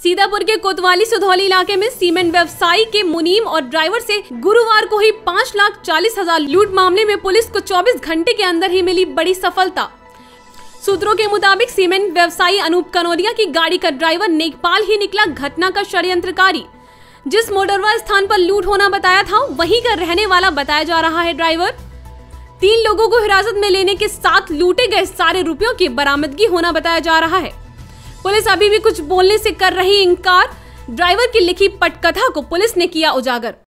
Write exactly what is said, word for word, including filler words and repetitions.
सीतापुर के कोतवाली सुधौली इलाके में सीमेंट व्यवसायी के मुनीम और ड्राइवर से गुरुवार को ही पाँच लाख चालीस हजार लूट मामले में पुलिस को चौबीस घंटे के अंदर ही मिली बड़ी सफलता। सूत्रों के मुताबिक सीमेंट व्यवसायी अनूप कनौरिया की गाड़ी का ड्राइवर नेकपाल ही निकला घटना का षड्यंत्रकारी। जिस मोटरवा स्थान पर लूट होना बताया था वहीं का रहने वाला बताया जा रहा है ड्राइवर। तीन लोगों को हिरासत में लेने के साथ लूटे गए सारे रुपयों की बरामदगी होना बताया जा रहा है। पुलिस अभी भी कुछ बोलने से कर रही इनकार। ड्राइवर की लिखी पटकथा को पुलिस ने किया उजागर।